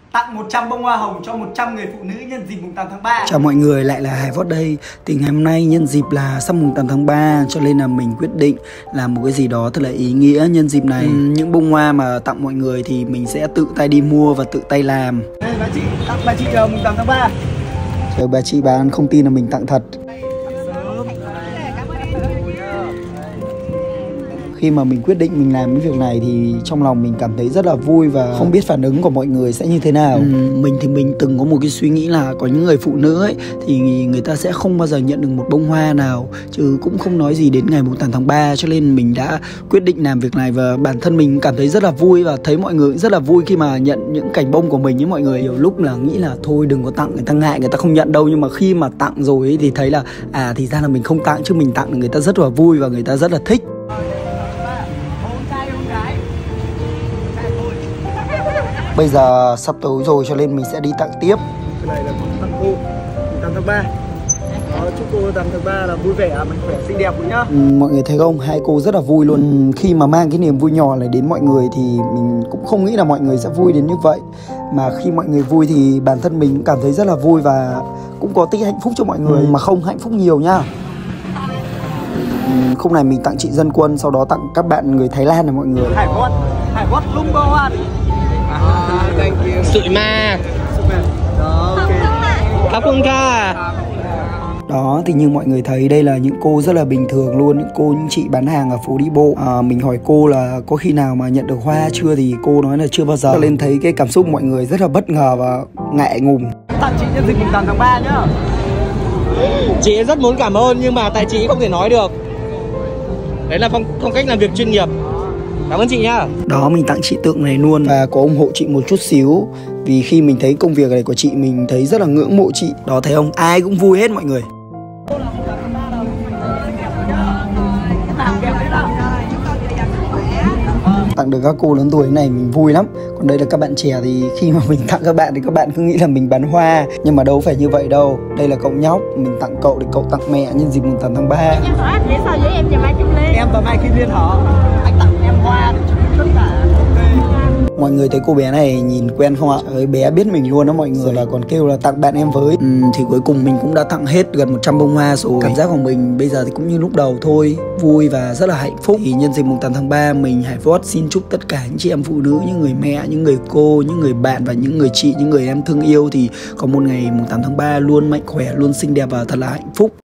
tặng 100 bông hoa hồng cho 100 người phụ nữ nhân dịp mùng 8 tháng 3. Chào mọi người, lại là Hải Vót đây. Thì ngày hôm nay nhân dịp là sắp mùng 8 tháng 3, cho nên là mình quyết định làm một cái gì đó thật là ý nghĩa nhân dịp này. Những bông hoa mà tặng mọi người thì mình sẽ tự tay đi mua và tự tay làm. Đây bà chị, tặng bà chị mùng 8 tháng 3. Trời, bà chị bà không tin là mình tặng thật. Khi mà mình quyết định mình làm cái việc này thì trong lòng mình cảm thấy rất là vui và không biết phản ứng của mọi người sẽ như thế nào. Mình thì mình từng có một cái suy nghĩ là có những người phụ nữ ấy thì người ta sẽ không bao giờ nhận được một bông hoa nào, chứ cũng không nói gì đến ngày 8 tháng 3. Cho nên mình đã quyết định làm việc này và bản thân mình cảm thấy rất là vui và thấy mọi người rất là vui khi mà nhận những cành bông của mình ấy. Mọi người nhiều lúc là nghĩ là thôi đừng có tặng, người ta ngại, người ta không nhận đâu, nhưng mà khi mà tặng rồi ấy thì thấy là thì ra là mình không tặng chứ mình tặng, người ta rất là vui và người ta rất là thích. Bây giờ sắp tới rồi cho nên mình sẽ đi tặng tiếp. Cái này là tặng cô 8 tháng 3. Chúc cô 8 tháng 3 là vui vẻ, mạnh khỏe, xinh đẹp luôn nhá. Mọi người thấy không, hai cô rất là vui luôn. Khi mà mang cái niềm vui nhỏ này đến mọi người thì mình cũng không nghĩ là mọi người sẽ vui đến như vậy. Mà khi mọi người vui thì bản thân mình cũng cảm thấy rất là vui và cũng có tí hạnh phúc cho mọi người. Mà không hạnh phúc nhiều nhá. Khúc này mình tặng chị Dân Quân, sau đó tặng các bạn người Thái Lan này mọi người. Hải Vót lung bơ hoa đi. Thank you. Sụi ma. Đó, ok. Cảm ơn ca. Đó, thì như mọi người thấy đây là những cô rất là bình thường luôn, những chị bán hàng ở phố đi bộ. Mình hỏi cô là có khi nào mà nhận được hoa chưa thì cô nói là chưa bao giờ. Lên thấy cái cảm xúc mọi người rất là bất ngờ và ngại ngùng. Tặng chị nhân dịp mùng 8 tháng 3 nhá. Chị rất muốn cảm ơn nhưng mà tại chị không thể nói được. Đấy là phong cách làm việc chuyên nghiệp. Cảm ơn chị nhá. Đó, mình tặng chị tượng này luôn và có ủng hộ chị một chút xíu. Vì khi mình thấy công việc này của chị mình thấy rất là ngưỡng mộ chị. Đó, thấy không? Ai cũng vui hết mọi người. Tặng được các cô lớn tuổi này mình vui lắm. Còn đây là các bạn trẻ thì khi mà mình tặng các bạn thì các bạn cứ nghĩ là mình bán hoa. Nhưng mà đâu phải như vậy đâu. Đây là cậu nhóc, mình tặng cậu để cậu tặng mẹ nhân dịp 8 tháng 3. Em và Mai Kim Liên hả? Anh tặng em hoa để chúc tất cả. Mọi người thấy cô bé này nhìn quen không ạ? Bé biết mình luôn đó mọi người, là còn kêu là tặng bạn em với. Thì cuối cùng mình cũng đã tặng hết gần 100 bông hoa rồi. Cảm giác của mình bây giờ thì cũng như lúc đầu thôi, vui và rất là hạnh phúc. Thì nhân dịp 8 tháng 3 mình Hải Vót xin chúc tất cả những chị em phụ nữ, những người mẹ, những người cô, những người bạn và những người chị, những người em thương yêu thì có một ngày 8 tháng 3 luôn mạnh khỏe, luôn xinh đẹp và thật là hạnh phúc.